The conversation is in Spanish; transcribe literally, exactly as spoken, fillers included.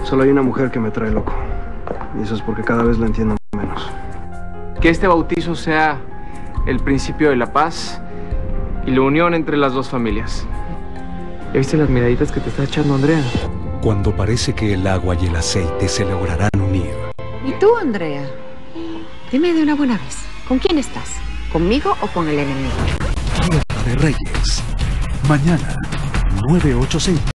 Solo hay una mujer que me trae loco. Y eso es porque cada vez la entiendo menos. Que este bautizo sea el principio de la paz y la unión entre las dos familias. ¿Ya viste las miraditas que te está echando Andrea? Cuando parece que el agua y el aceite se lograrán unir. ¿Y tú, Andrea? Dime de una buena vez, ¿con quién estás? ¿Conmigo o con el enemigo? Tierra de Reyes. Mañana, nueve ocho seis.